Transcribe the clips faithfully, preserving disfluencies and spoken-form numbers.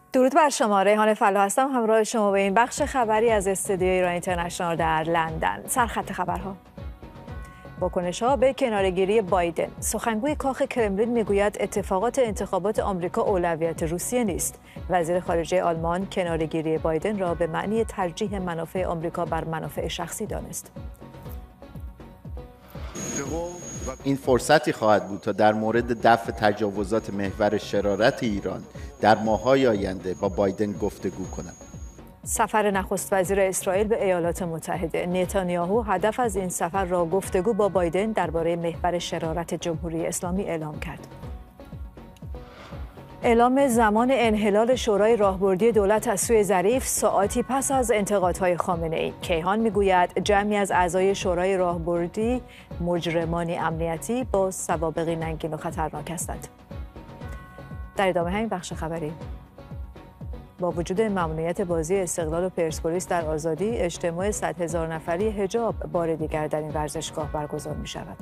درود بر شما. ریحان فلا هستم، همراه شما به این بخش خبری از استودیوی ایران اینترنشنال در لندن. سرخط خبرها: واکنش‌ها به کناره‌گیری بایدن. سخنگوی کاخ کرملین میگوید اتفاقات انتخابات آمریکا اولویت روسیه نیست. وزیر خارجه آلمان کناره‌گیری بایدن را به معنی ترجیح منافع آمریکا بر منافع شخصی دانست. این فرصتی خواهد بود تا در مورد دفع تجاوزات محور شرارت ایران در ماه‌های آینده با بایدن گفتگو کنم. سفر نخست وزیر اسرائیل به ایالات متحده. نتانیاهو هدف از این سفر را گفتگو با بایدن درباره محور شرارت جمهوری اسلامی اعلام کرد. اعلام زمان انحلال شورای راهبردی دولت از سوی ظریف ساعاتی پس از انتقادهای خامنه‌ای. کیهان میگوید جمعی از اعضای شورای راهبردی مجرمانی امنیتی با سوابقی ننگین و خطرناک هستند. در ادامه همین بخش خبری: با وجود ممنوعیت بازی استقلال و پرسپولیس در آزادی، اجتماع صد هزار نفری حجاب بار دیگر در این ورزشگاه برگزار می شود.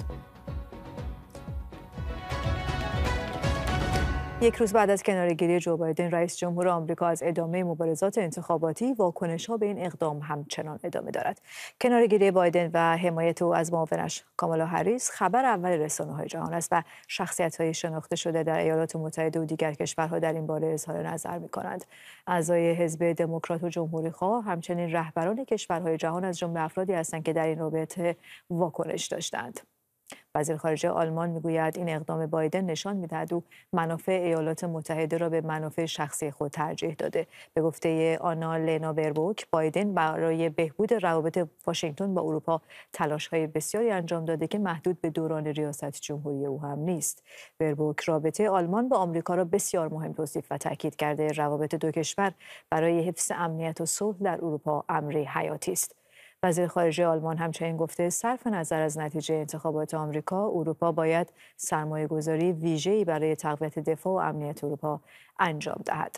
یک روز بعد از کناره‌گیری جو بایدن، رئیس جمهور آمریکا از ادامه مبارزات انتخاباتی، واکنش‌ها به این اقدام همچنان ادامه دارد. کناره‌گیری بایدن و حمایت او از معاونش کامالا هریس خبر اول رسانه‌های جهان است و شخصیت‌های شناخته شده در ایالات متحده و دیگر کشورها در این باره اظهار نظر می‌کنند. اعضای حزب دموکرات و جمهوری‌خواه همچنین رهبران کشورهای جهان از جمله افرادی هستند که در این رابطه واکنش داشتند. وزیر خارجه آلمان میگوید این اقدام بایدن نشان می‌دهد او منافع ایالات متحده را به منافع شخصی خود ترجیح داده. به گفته آنا لینا بربوک، بایدن برای بهبود روابط واشنگتن با اروپا تلاش‌های بسیاری انجام داده که محدود به دوران ریاست جمهوری او هم نیست. بربوک رابطه آلمان با آمریکا را بسیار مهم توصیف و تاکید کرده روابط دو کشور برای حفظ امنیت و صلح در اروپا امری حیاتی است. وزیر خارجه آلمان همچنین گفته صرف نظر از نتیجه انتخابات آمریکا، اروپا باید سرمایه‌گذاری ویژه‌ای برای تقویت دفاع و امنیت اروپا انجام دهد.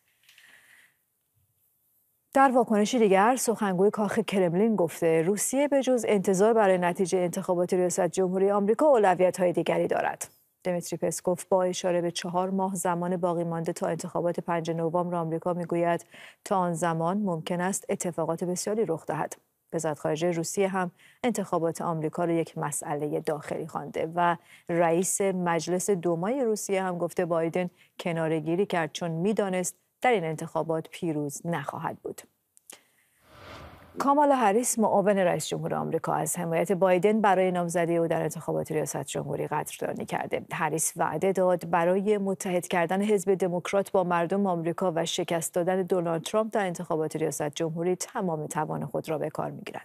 در واکنشی دیگر، سخنگوی کاخ کرملین گفته روسیه به جز انتظار برای نتیجه انتخابات ریاست جمهوری آمریکا اولویت‌های دیگری دارد. دمیتری پسکوف با اشاره به چهار ماه زمان باقی مانده تا انتخابات پنجم نوامبر آمریکا میگوید تا آن زمان ممکن است اتفاقات بسیاری رخ دهد. وزارت خارجه روسیه هم انتخابات آمریکا را یک مسئله داخلی خوانده و رئیس مجلس دومای روسیه هم گفته بایدن کناره‌گیری کرد چون میدانست در این انتخابات پیروز نخواهد بود. کامالا هریس معاون رئیس جمهور آمریکا از حمایت بایدن برای نامزدی او در انتخابات ریاست جمهوری قدردانی کرده. هریس وعده داد برای متحد کردن حزب دموکرات با مردم آمریکا و شکست دادن دونالد ترامپ در انتخابات ریاست جمهوری تمام توان خود را به کار می‌گیرد.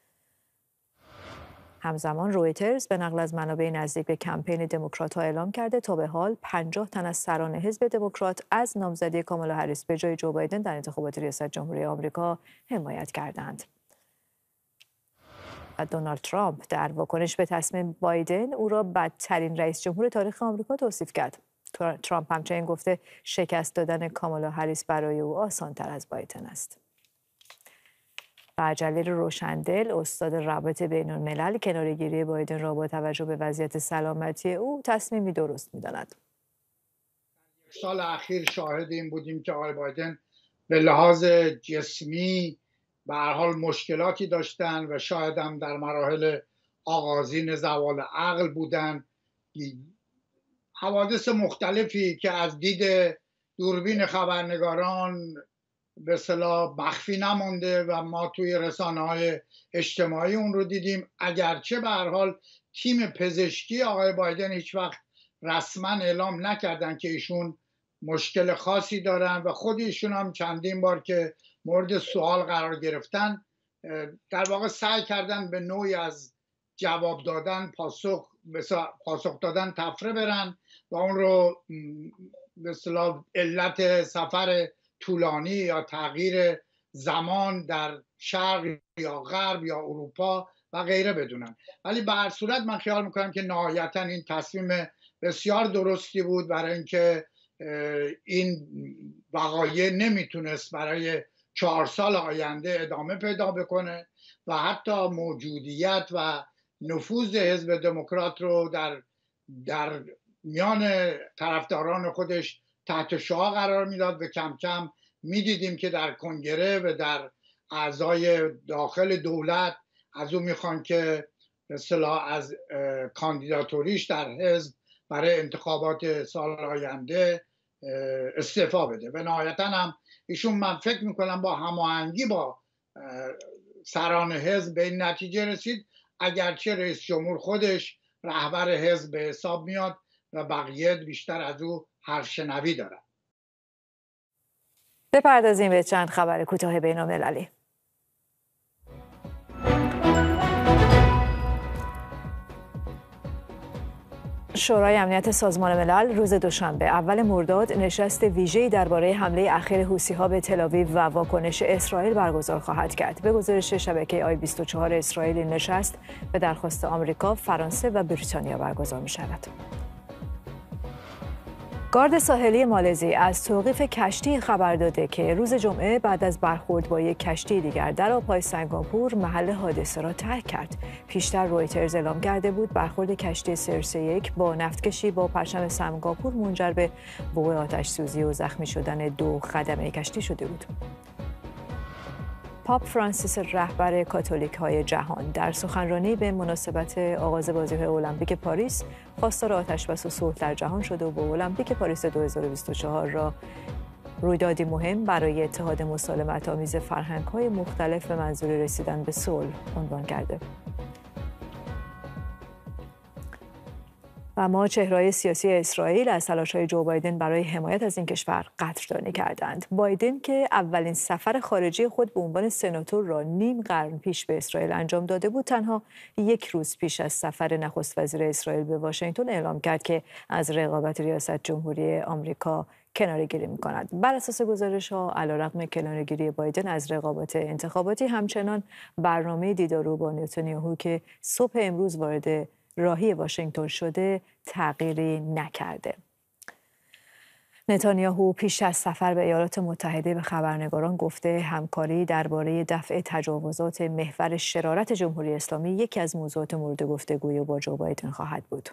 همزمان رویترز به نقل از منابع نزدیک به کمپین دموکرات‌ها اعلام کرده تا به حال پنجاه تن از سران حزب دموکرات از نامزدی کامالا هریس به جای جو بایدن در انتخابات ریاست جمهوری آمریکا حمایت کردند. و دونالد ترامپ در واکنش به تصمیم بایدن او را بدترین رئیس جمهور تاریخ آمریکا توصیف کرد. ترامپ همچنین گفته شکست دادن کامالا هریس برای او آسان‌تر از بایدن است. و جلیل روشندل، استاد روابط بین الملل، کناره‌گیری بایدن را با توجه به وضعیت سلامتی او تصمیمی درست می‌داند. سال اخیر شاهد این بودیم که آقای بایدن به لحاظ جسمی به هر حال مشکلاتی داشتن و شاید هم در مراحل آغازین زوال عقل بودن. حوادث مختلفی که از دید دوربین خبرنگاران به اصطلاح مخفی نمانده و ما توی رسانه‌های اجتماعی اون رو دیدیم، اگرچه به هر حال تیم پزشکی آقای بایدن هیچ وقت رسما اعلام نکردن که ایشون مشکل خاصی دارن و خود ایشون هم چندین بار که مورد سوال قرار گرفتن در واقع سعی کردن به نوعی از جواب دادن، پاسخ پاسخ دادن تفره برن و اون رو به اصطلاح علت سفر طولانی یا تغییر زمان در شرق یا غرب یا اروپا و غیره بدونن. ولی به هر صورت من خیال میکنم که نهایتا این تصمیم بسیار درستی بود، برای اینکه این وقایع نمیتونست برای چهار سال آینده ادامه پیدا بکنه و حتی موجودیت و نفوذ حزب دموکرات رو در در میان طرفداران خودش تحت شعاع قرار میداد و کم کم میدیدیم که در کنگره و در اعضای داخل دولت از او میخوان که به اصطلاح از کاندیداتوریش در حزب برای انتخابات سال آینده استعفا بده و نهایتا هم ایشون من فکر میکنم با هماهنگی با سران حزب به این نتیجه رسید، اگرچه رئیس جمهور خودش رهبر حزب به حساب میاد و بقیه بیشتر از او حرفشنوی دارن. بپردازیم به چند خبر کوتاه بین‌المللی. شورای امنیت سازمان ملل روز دوشنبه اول مرداد نشست ویژه‌ای درباره حمله اخیر حوثی‌ها به تل‌آویو و واکنش اسرائیل برگزار خواهد کرد. به گزارش شبکه آی بیست و چهار اسرائیل این نشست به درخواست آمریکا، فرانسه و بریتانیا برگزار می‌شود. گارد ساحلی مالزی از توقیف کشتی خبر داده که روز جمعه بعد از برخورد با یک کشتی دیگر در آب‌های سنگاپور محل حادثه را ترک کرد. پیشتر رویترز اعلام کرده بود برخورد کشتی سرس یک با نفتکشی با پرچم سنگاپور منجر به وقوع آتش‌سوزی و زخمی شدن دو خدمه کشتی شده بود. پاپ فرانسیس رهبر کاتولیک‌های جهان در سخنرانی به مناسبت آغاز بازی‌های المپیک پاریس خواستار آتش‌بس و صلح در جهان شده و با المپیک پاریس دو هزار و بیست و چهار را رویدادی مهم برای اتحاد مسالمت‌آمیز فرهنگ‌های مختلف به منظور رسیدن به صلح عنوان کرده. و ما چهره‌های سیاسی اسرائیل از تلاش‌های جو بایدن برای حمایت از این کشور قدردانی کردند. بایدن که اولین سفر خارجی خود به عنوان سناتور را نیم قرن پیش به اسرائیل انجام داده بود، تنها یک روز پیش از سفر نخست وزیر اسرائیل به واشنگتن اعلام کرد که از رقابت ریاست جمهوری آمریکا کناره‌گیری می‌کند. بر اساس گزارش‌ها علیرغم کناره‌گیری بایدن از رقابت انتخاباتی، همچنان برنامه دیدار او با نتانیاهو که صبح امروز وارد راهی واشنگتن شده تغییری نکرده. نتانیاهو پیش از سفر به ایالات متحده به خبرنگاران گفته همکاری درباره دفع تجاوزات محور شرارت جمهوری اسلامی یکی از موضوعات مورد گفتگوی با جو بایدن خواهد بود.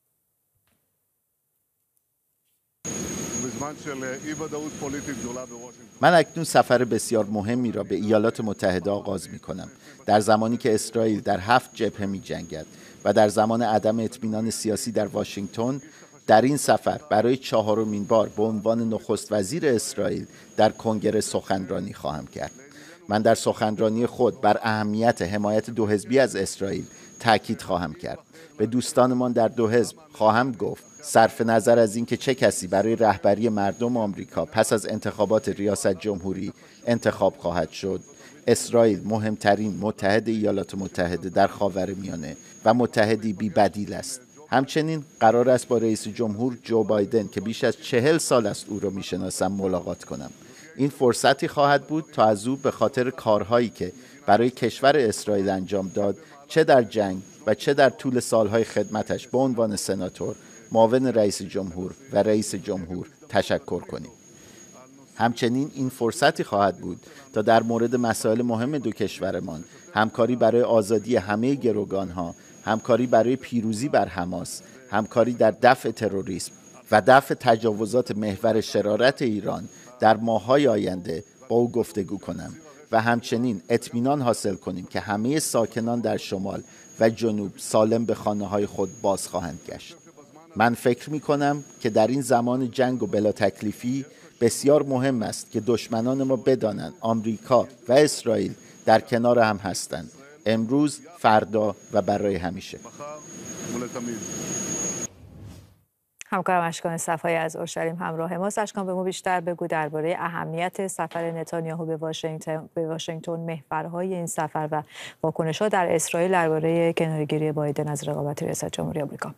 من اکنون سفر بسیار مهمی را به ایالات متحده آغاز می کنم، در زمانی که اسرائیل در هفت جبهه می جنگد و در زمان عدم اطمینان سیاسی در واشنگتن. در این سفر برای چهارمین بار به عنوان نخست وزیر اسرائیل در کنگره سخنرانی خواهم کرد. من در سخنرانی خود بر اهمیت حمایت دو حزبی از اسرائیل تاکید خواهم کرد. به دوستانمان در دو حزب خواهم گفت صرف نظر از اینکه چه کسی برای رهبری مردم آمریکا پس از انتخابات ریاست جمهوری انتخاب خواهد شد، اسرائیل مهمترین متحد ایالات متحده در خاورمیانه و متحدی بی بدیل است. همچنین قرار است با رئیس جمهور جو بایدن که بیش از چهل سال است او را میشناسم ملاقات کنم. این فرصتی خواهد بود تا از او به خاطر کارهایی که برای کشور اسرائیل انجام داد، چه در جنگ و چه در طول سالهای خدمتش به عنوان سناتور، معاون رئیس جمهور و رئیس جمهور تشکر کنیم. همچنین این فرصتی خواهد بود تا در مورد مسائل مهم دو کشورمان، همکاری برای آزادی همه گروگانها، همکاری برای پیروزی بر حماس، همکاری در دفع تروریسم و دفع تجاوزات محور شرارت ایران در ماه‌های آینده با او گفتگو کنم و همچنین اطمینان حاصل کنیم که همه ساکنان در شمال و جنوب سالم به خانه‌های خود باز خواهند گشت. من فکر می‌کنم که در این زمان جنگ و بلا تکلیفی بسیار مهم است که دشمنان ما بدانند آمریکا و اسرائیل در کنار هم هستند، امروز، فردا و برای همیشه. همکارم اشکان صفایی از اورشلیم همراه ماست. اشکان، به ما بیشتر بگو درباره اهمیت سفر نتانیاهو به واشنگتن به واشنگتن، محورهای این سفر و واکنش‌ها در اسرائیل درباره کناره‌گیری بایدن از رقابت ریاست جمهوری آمریکا.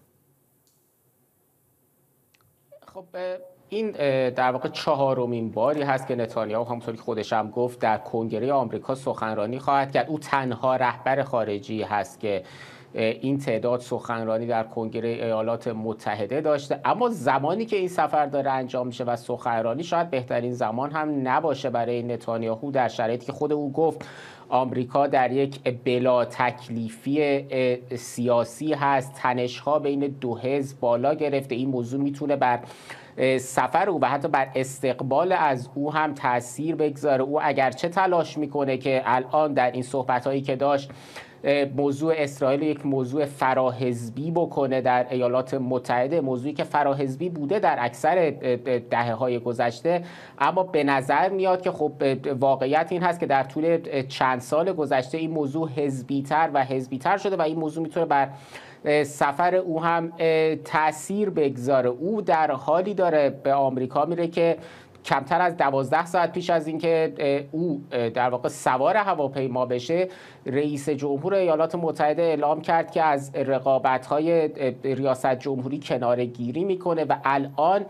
خب این در واقع چهارمین باری هست که نتانیاهو همونطوری که خودش هم گفت در کنگره آمریکا سخنرانی خواهد کرد. او تنها رهبر خارجی هست که این تعداد سخنرانی در کنگره ایالات متحده داشته. اما زمانی که این سفر داره انجام میشه و سخنرانی شاید بهترین زمان هم نباشه برای نتانیاهو، در شرایطی که خود او گفت آمریکا در یک بلا تکلیفی سیاسی هست، تنش‌ها بین دو حزب بالا گرفته. این موضوع میتونه بر سفر او و حتی بر استقبال از او هم تأثیر بگذاره. او اگرچه تلاش میکنه که الان در این صحبت‌هایی که داشت موضوع اسرائیل یک موضوع فراحزبی بکنه در ایالات متحده، موضوعی که فراحزبی بوده در اکثر دهه‌های گذشته، اما به نظر میاد که خب واقعیت این هست که در طول چند سال گذشته این موضوع حزبی‌تر و حزبی‌تر شده و این موضوع میتونه بر سفر او هم تأثیر بگذاره. او در حالی داره به آمریکا میره که کمتر از دوازده ساعت پیش از اینکه او در واقع سوار هواپیما بشه، رئیس جمهور ایالات متحده اعلام کرد که از رقابت‌های ریاست جمهوری کناره‌گیری میکنه و الان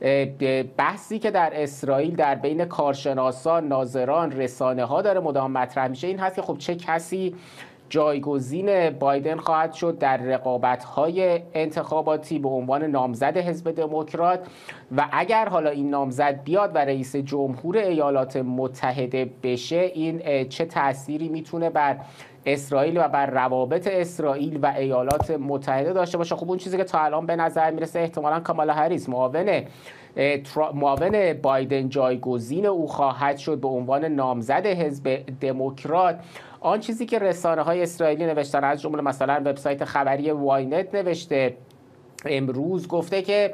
بحثی که در اسرائیل در بین کارشناسان، ناظران، رسانه‌ها داره مدام مطرح میشه این هست که خب چه کسی جایگزین بایدن خواهد شد در رقابت‌های انتخاباتی به عنوان نامزد حزب دموکرات و اگر حالا این نامزد بیاد و رئیس جمهور ایالات متحده بشه، این چه تأثیری میتونه بر اسرائیل و بر روابط اسرائیل و ایالات متحده داشته باشه. خب اون چیزی که تا الان به نظر میرسه احتمالاً کامالا هریس معاون معاون بایدن جایگزین او خواهد شد به عنوان نامزد حزب دموکرات. آن چیزی که رسانه‌های اسرائیلی نوشتن، از جمله مثلا وبسایت خبری واینت نوشته امروز، گفته که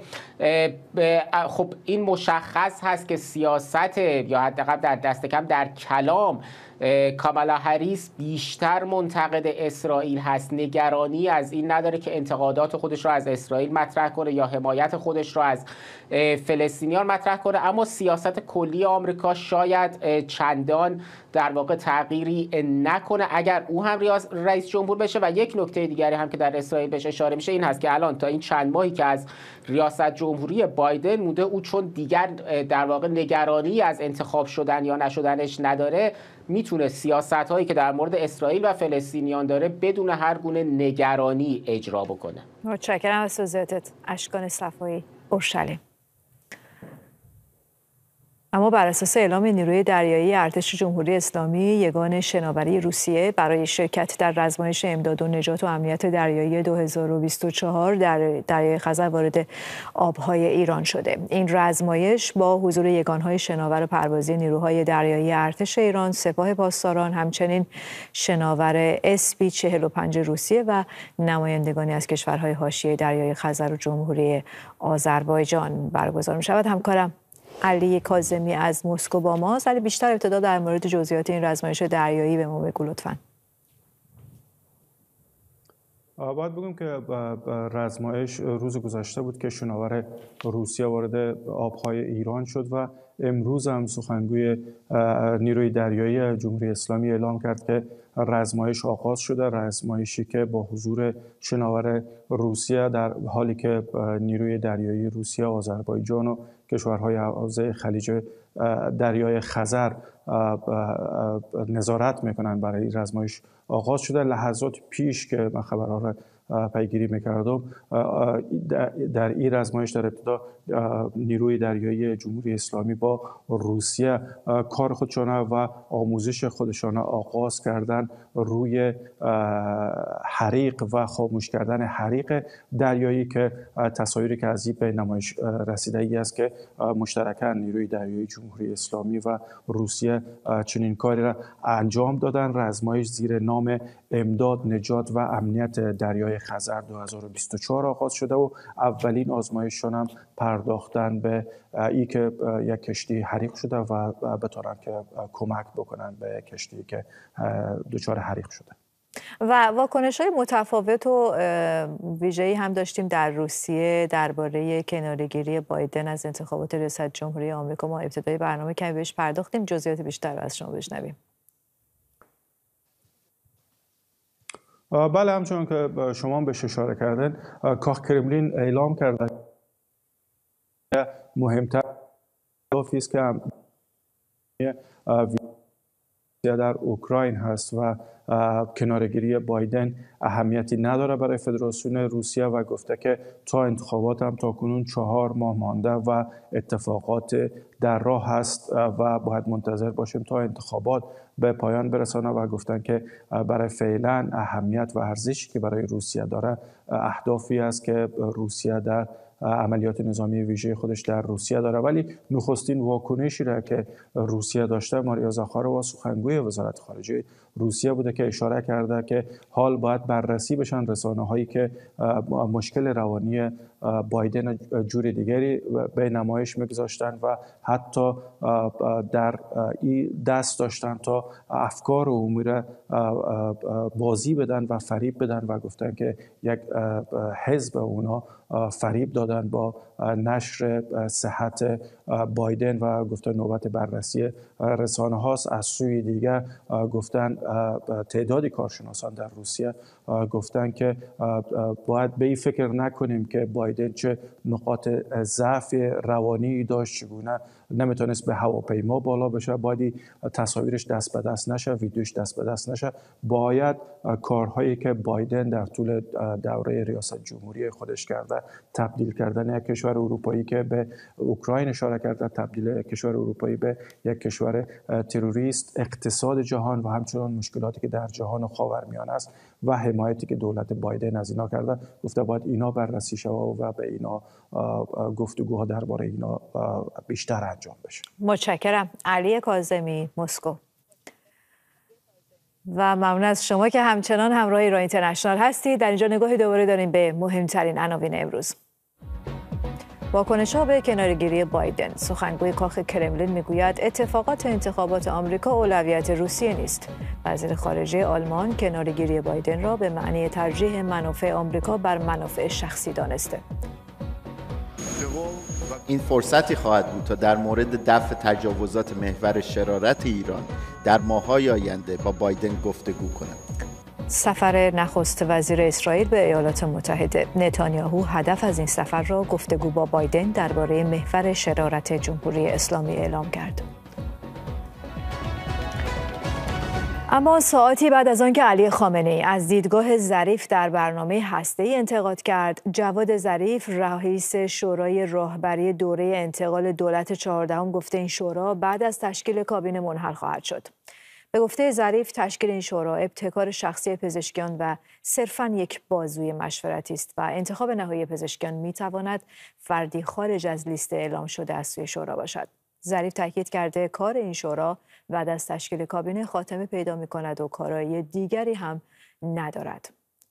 خب این مشخص هست که سیاست یا حداقل در دست کم در کلام کامالا هریس بیشتر منتقد اسرائیل هست، نگرانی از این نداره که انتقادات خودش را از اسرائیل مطرح کنه یا حمایت خودش را از فلسطینیان مطرح کنه، اما سیاست کلی آمریکا شاید چندان در واقع تغییری نکنه اگر او هم رئیس جمهور بشه. و یک نکته دیگری هم که در اسرائیل بهش اشاره میشه این هست که الان تا این چند ماهی که از ریاست جمهوری بایدن مونده، او چون دیگر در واقع نگرانی از انتخاب شدن یا نشدنش نداره، میتونه سیاست هایی که در مورد اسرائیل و فلسطینیان داره بدون هر گونه نگرانی اجرا بکنه. متشکرم از توضیحاتت اشکان صفایی، اورشلیم. اما بر اساس اعلام نیروی دریایی ارتش جمهوری اسلامی، یگان شناوری روسیه برای شرکت در رزمایش امداد و نجات و امنیت دریایی دو هزار و بیست و چهار در دریای خزر وارد آبهای ایران شده. این رزمایش با حضور یگانهای شناور پروازی نیروهای دریایی ارتش ایران، سپاه پاسداران، همچنین شناور اس پی چهل و پنج روسیه و نمایندگانی از کشورهای حاشیه دریای خزر و جمهوری آذربایجان برگزار می‌شود. همکارم علی کاظمی از مسکو با ماست. علی، بیشتر ابتدا در مورد جزئیات این رزمایش دریایی به ما بگو لطفاً. باید بگم که رزمایش روز گذشته بود که شناور روسیه وارد آبهای ایران شد و امروز هم سخنگوی نیروی دریایی جمهوری اسلامی اعلام کرد که رزمایش آغاز شده، رزمایشی که با حضور شناور روسیه در حالی که نیروی دریایی روسیه، آذربایجان و کشورهای حوزه خلیج دریای خزر نظارت میکنن برای رزمایش آغاز شده. لحظات پیش که من خبرها را پیگیری میکردم، در این رزمایش در ابتدا نیروی دریایی جمهوری اسلامی با روسیه کار خودشانه و آموزش خودشانه آغاز کردن روی حریق و خاموش کردن حریق دریایی که تصاویری که از این به نمایش رسیده ای است که مشترکاً نیروی دریایی جمهوری اسلامی و روسیه چنین کاری را انجام دادن. رزمایش زیر نام امداد، نجات و امنیت دریای خزر دو هزار و بیست و چهار آغاز شده و اولین آزمایششان هم پرداختن به ای که یک کشتی حریق شده و بتونن که کمک بکنن به کشتی که دچار حریق شده. و واکنش‌های متفاوت و ویژه‌ای هم داشتیم در روسیه درباره کناره‌گیری بایدن از انتخابات ریاست جمهوری آمریکا. ما ابتدای برنامه کمی بهش پرداختیم، جزئیات بیشتر از شما بشنویم. بله، همچون که شما بهش اشاره کردن، کاخ کرملین اعلام کرده مهمتر اضافی است که در اوکراین هست و کنارگیری بایدن اهمیتی نداره برای فدراسیون روسیه و گفته که تا انتخابات هم تا کنون چهار ماه مانده و اتفاقات در راه هست و باید منتظر باشیم تا انتخابات به پایان برسانه و گفتن که برای فعلا اهمیت و ارزشی که برای روسیه داره اهدافی است که روسیه در عملیات نظامی ویژه خودش در روسیه داره. ولی نخستین واکنشی را که روسیه داشته ماریا زاخاروا سخنگوی وزارت خارجه روسیه بوده که اشاره کرده که حال باید بررسی بشن رسانه‌هایی که مشکل روانی بایدن جور دیگری به نمایش میگذاشتن و حتی در این دست داشتن تا افکار عمومی را بازی بدن و فریب بدن و گفتن که یک حزب اونا فریب دادن با نشر صحت بایدن و گفتن نوبت بررسی رسانه هاست. از سوی دیگر گفتن تعدادی کارشناسان در روسیه گفتن که باید به این فکر نکنیم که بایدن چه نقاط ضعف روانی داشت، چگونه نمیتونست به هواپیما بالا بشه، باید تصاویرش دست به دست نشه، ویدیوش دست به دست نشه. باید کارهایی که بایدن در طول دوره ریاست جمهوری خودش کرده، تبدیل کردن یک کشور اروپایی که به اوکراین اشاره کرده، تبدیل یک کشور اروپایی به یک کشور تروریست، اقتصاد جهان و همچنان مشکلاتی که در جهان خاورمیانه است و حمایتی که دولت بایدن از اینا کرده، گفته باید اینا بررسی شود و به اینا گفتگوها درباره اینا بیشتر انجام بشه. متشکرم. علی کاظمی، مسکو. و ممنون از شما که همچنان همراه ایران اینترنشنال هستید. در اینجا نگاهی دوباره داریم به مهمترین عناوین امروز. واکنش‌ها به کناره‌گیری بایدن. سخنگوی کاخ کرملین میگوید اتفاقات انتخابات آمریکا اولویت روسیه نیست. وزیر خارجه آلمان کناره‌گیری بایدن را به معنی ترجیح منافع آمریکا بر منافع شخصی دانسته. این فرصتی خواهد بود تا در مورد دفع تجاوزات محور شرارت ایران در ماه‌های آینده با بایدن گفتگو کنند. سفر نخست وزیر اسرائیل به ایالات متحده. نتانیاهو هدف از این سفر را گفتگو با بایدن درباره محور شرارت جمهوری اسلامی اعلام کرد. اما ساعتی بعد از آنکه علی خامنه‌ای از دیدگاه ظریف در برنامه هسته‌ای انتقاد کرد، جواد ظریف رئیس شورای راهبری دوره انتقال دولت چهاردهم گفته این شورا بعد از تشکیل کابینه منحل خواهد شد. به گفته ظریف تشکیل این شورا ابتکار شخصی پزشکیان و صرفاً یک بازوی مشورتی است و انتخاب نهایی پزشکیان می‌تواند فردی خارج از لیست اعلام شده از سوی شورا باشد. ظریف تاکید کرده کار این شورا بعد از تشکیل کابینه خاتمه پیدا می‌کند و کارایی دیگری هم ندارد.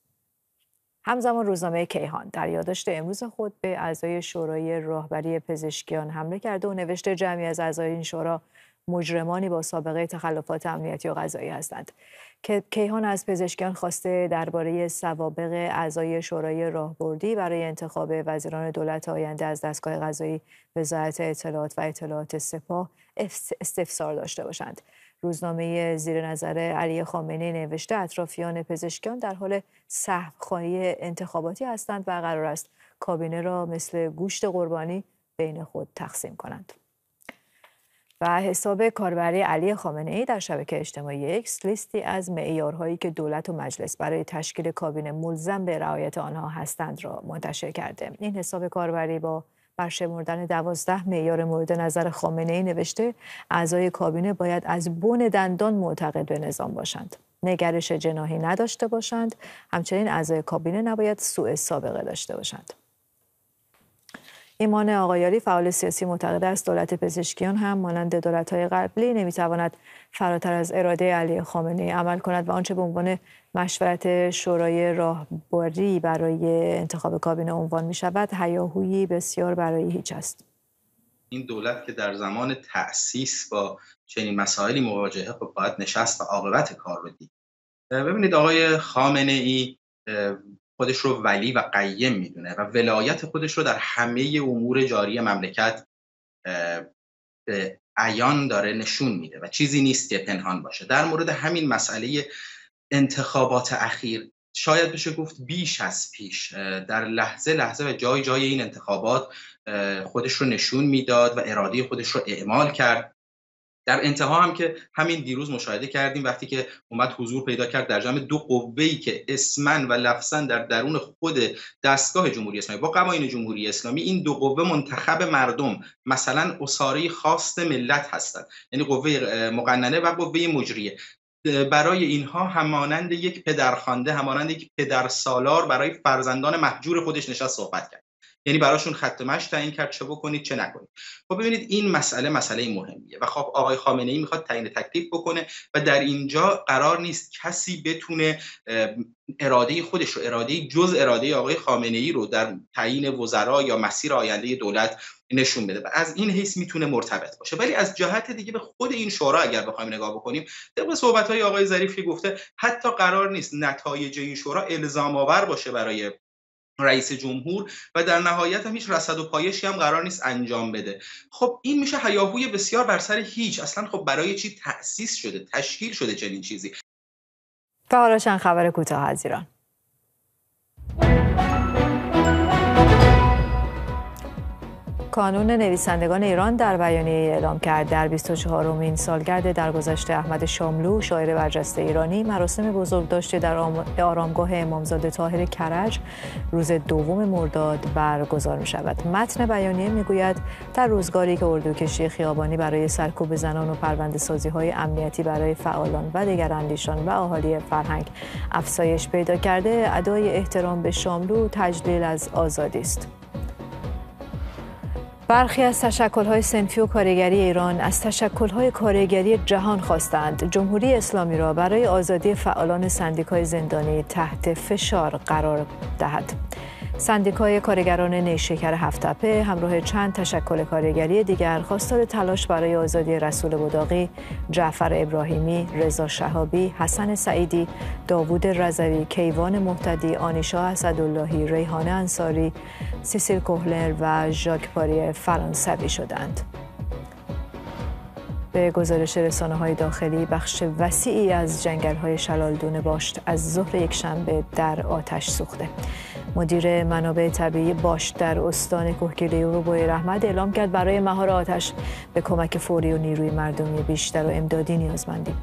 همزمان روزنامه کیهان در یادداشت امروز خود به اعضای شورای راهبری پزشکیان حمله کرده و نوشته جمعی از اعضای این شورا مجرمانی با سابقه تخلفات امنیتی و قضایی هستند. که کیهان از پزشکیان خواسته درباره سوابق اعضای شورای راهبردی برای انتخاب وزیران دولت آینده از دستگاه قضایی وزارت اطلاعات و اطلاعات سپاه استفسار داشته باشند. روزنامه زیر نظر علی خامنه‌ای نوشته اطرافیان پزشکیان در حال سهم‌خواری انتخاباتی هستند و قرار است کابینه را مثل گوشت قربانی بین خود تقسیم کنند. و حساب کاربری علی خامنه‌ای در شبکه اجتماعی اکس لیستی از معیارهایی که دولت و مجلس برای تشکیل کابینه ملزم به رعایت آنها هستند را منتشر کرده. این حساب کاربری با برشمردن دوازده معیار مورد نظر خامنه‌ای نوشته اعضای کابینه باید از بن دندان معتقد به نظام باشند، نگرش جناحی نداشته باشند، همچنین اعضای کابینه نباید سوء سابقه داشته باشند. ایمان آقایاری فعال سیاسی معتقد است دولت پزشکیان هم مانند دولت‌های قبلی نمی‌تواند فراتر از اراده علی خامنه‌ای عمل کند و آنچه به عنوان مشورت شورای راهبری برای انتخاب کابینه عنوان می‌شود هیاهویی بسیار برای هیچ است. این دولت که در زمان تأسیس با چنین مسائلی مواجهه خب باید نشست و عاقبت کار رو دید. ببینید آقای خامنه‌ای خودش رو ولی و قیم میدونه و ولایت خودش رو در همه امور جاری مملکت به عیان داره نشون میده و چیزی نیست که پنهان باشه. در مورد همین مسئله انتخابات اخیر شاید بشه گفت بیش از پیش در لحظه لحظه و جای جای این انتخابات خودش رو نشون میداد و اراده خودش رو اعمال کرد در انتها هم که همین دیروز مشاهده کردیم وقتی که اومد حضور پیدا کرد در جمع دو قوه‌ای که اسمن و لفظاً در درون خود دستگاه جمهوری اسلامی با قوانین جمهوری اسلامی این دو قوه منتخب مردم، مثلا اساره خاص ملت هستند، یعنی قوه مقننه و قوه مجریه. برای اینها همانند یک پدرخوانده، همانند یک پدرسالار برای فرزندان مهجور خودش نشست صحبت کرد، یعنی براشون خط مشی تعیین کرد چه بکنید چه نکنید. خب ببینید این مسئله مسئله مهمیه و خب آقای خامنه ای میخواد تعیین تکلیف بکنه و در اینجا قرار نیست کسی بتونه اراده خودش رو، اراده جز اراده آقای خامنه ای رو در تعیین وزرا یا مسیر آینده دولت نشون بده و از این حیث میتونه مرتبط باشه. ولی از جهت دیگه به خود این شورا اگر بخوایم نگاه بکنیم، طبق صحبت‌های آقای ظریفی گفته حتی قرار نیست نتایج این شورا الزام آور باشه برای رئیس جمهور و در نهایت هم هیچ رصد و پایشی هم قرار نیست انجام بده. خب این میشه هیاهوی بسیار بر سر هیچ. اصلا خب برای چی تأسیس شده، تشکیل شده چنین چیزی؟ و حالا چند خبر کوتاه از ایران. کانون نویسندگان ایران در بیانیه اعلام کرد در بیست و چهارمین سالگرد درگذشت احمد شاملو، شاعر برجسته ایرانی، مراسم بزرگداشت در آرامگاه امامزاده طاهر کرج روز دوم مرداد برگزار می شود. متن بیانیه می گوید در روزگاری که اردوکشی خیابانی برای سرکوب زنان و پرونده‌سازی های امنیتی برای فعالان و دگراندیشان و اهالی فرهنگ افزایش پیدا کرده، ادای احترام به شاملو تجلیل از آزادی است. برخی از تشکل‌های صنفی و کارگری ایران از تشکل‌های کارگری جهان خواستند جمهوری اسلامی را برای آزادی فعالان سندیکای زندانی تحت فشار قرار دهد. سندیکای کارگران نیشکر هفت‌تپه همراه چند تشکل کارگری دیگر خواستار تلاش برای آزادی رسول بداقی، جعفر ابراهیمی، رضا شهابی، حسن سعیدی، داوود رضوی، کیوان مهتدی، آنیشا اسداللهی، ریحانه انصاری، سیسیل کوهلر و ژاک پاری فرانسوی شدند. به گزارش رسانه‌های داخلی، بخش وسیعی از جنگل‌های شلالدون باشت از ظهر یکشنبه در آتش سوخته. مدیر منابع طبیعی باشت در استان کوهگیلان روبای رحمت اعلام کرد برای مهار آتش به کمک فوری و نیروی مردمی بیشتر و امدادی نیازمندیم.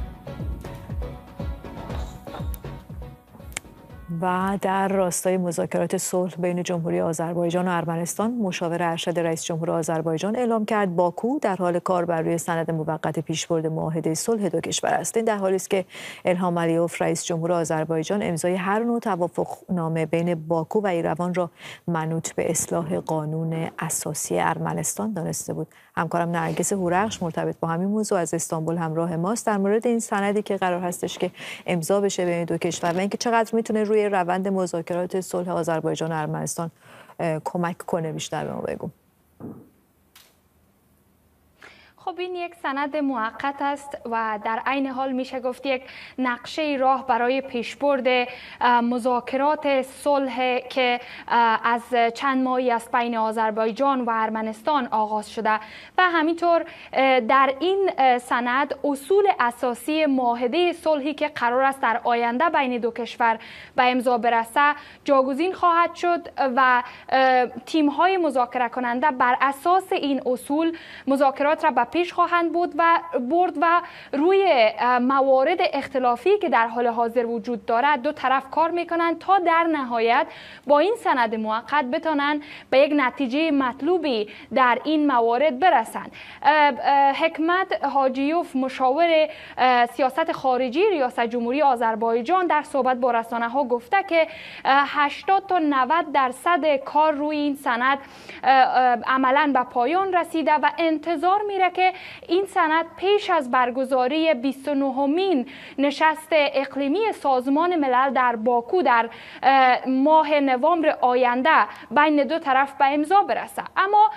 و در راستای مذاکرات صلح بین جمهوری آذربایجان و ارمنستان، مشاور ارشد رئیس جمهور آذربایجان اعلام کرد باکو در حال کار بر روی سند موقت پیشبرد معاهده صلح دو کشور است. این در حالی است که الهام علیوف رئیس جمهور آذربایجان امضای هر نوع توافقنامه بین باکو و ایروان را منوط به اصلاح قانون اساسی ارمنستان دانسته بود. همکارم نرگس هورخش مرتبط با همین موضوع از استانبول همراه ماست در مورد این سندی که قرار هستش که امضا بشه بین دو کشور و اینکه چقدر میتونه روی روند مذاکرات صلح آذربایجان و ارمنستان کمک کنه. بیشتر به ما بگو. خب این یک سند موقت است و در عین حال میشه گفت یک نقشه راه برای پیشبرد مذاکرات صلح که از چند ماهی از بین آذربایجان و ارمنستان آغاز شده و همینطور در این سند اصول اساسی معاهده صلحی که قرار است در آینده بین دو کشور به امضا برسه جاگزین خواهد شد و تیم‌های مذاکره کننده بر اساس این اصول مذاکرات را به پیش خواهند بود و برد و روی موارد اختلافی که در حال حاضر وجود دارد دو طرف کار میکنند تا در نهایت با این سند موقت بتونن به یک نتیجه مطلوبی در این موارد برسند. حکمت حاجیوف مشاور سیاست خارجی ریاست جمهوری آذربایجان در صحبت با رسانه ها گفته که هشتاد تا نود درصد کار روی این سند عملاً به پایان رسیده و انتظار میره که این سند پیش از برگزاری بیست و نهمین نشست اقلیمی سازمان ملل در باکو در ماه نوامبر آینده بین دو طرف به امضا برسه. اما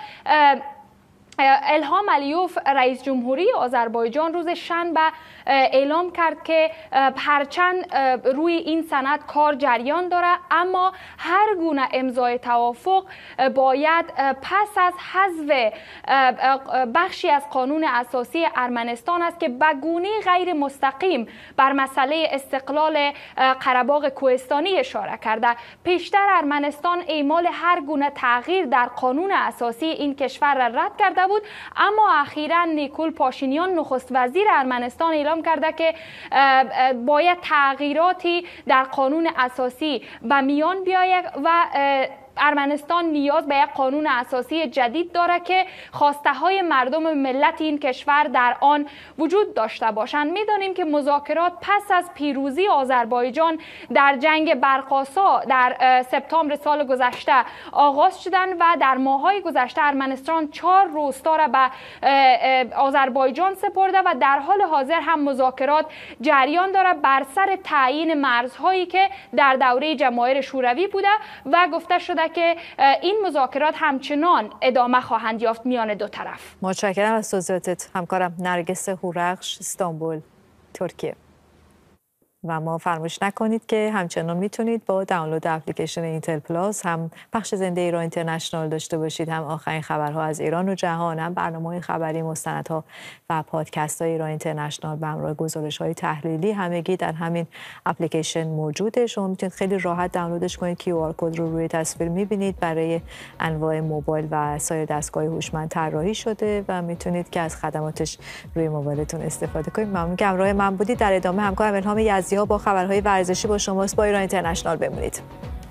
الهام علیوف رئیس جمهوری آذربایجان روز شنبه اعلام کرد که هرچند روی این سند کار جریان داره اما هر گونه امضای توافق باید پس از حذف بخشی از قانون اساسی ارمنستان است که به گونه غیر مستقیم بر مسئله استقلال قره‌باغ کوهستانی اشاره کرده. پیشتر ارمنستان اعمال هر گونه تغییر در قانون اساسی این کشور را رد کرده گرفته بود. اما اخیراً نیکول پاشینیان نخست وزیر ارمنستان اعلام کرده که باید تغییراتی در قانون اساسی به میان بیاید و ارمنستان نیاز به یک قانون اساسی جدید داره که خواسته های مردم ملت این کشور در آن وجود داشته باشند. میدانیم که مذاکرات پس از پیروزی آذربایجان در جنگ برقاسا در سپتامبر سال گذشته آغاز شدند و در ماه‌های گذشته ارمنستان چهار روستا را به آذربایجان سپرده و در حال حاضر هم مذاکرات جریان داره بر سر تعیین مرزهایی که در دوره جماهیر شوروی بوده و گفته شده که این مذاکرات همچنان ادامه خواهند یافت میان دو طرف. متشکرم از توضیحاتت همکارم نرگس هورخش، استانبول، ترکیه. و ما فراموش نکنید که همچنان میتونید با دانلود اپلیکیشن اینتل پلاس هم پخش زنده ایران اینترنشنال داشته باشید، هم آخرین خبرها از ایران و جهان، هم برنامه‌های خبری، مستندها و پادکست های ایران اینترنشنال به همراه گزارش‌های تحلیلی همگی در همین اپلیکیشن موجوده. شما میتونید خیلی راحت دانلودش کنید. کیو آر کد رو روی تصویر میبینید. برای انواع موبایل و سایر دستگاه هوشمند طراحی شده و میتونید که از خدماتش روی موبایلتون استفاده کنید. ممنون که همراه من بودید. در ادامه همکارم الهام یزدی‌ها با خبرهای ورزشی با شماست. با ایران اینترنشنال بمونید.